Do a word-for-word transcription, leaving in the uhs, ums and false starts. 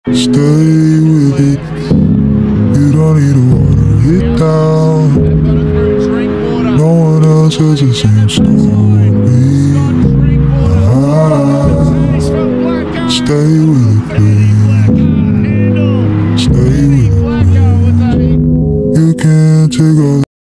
Stay with it. You don't need to water it down. No one else has the same story.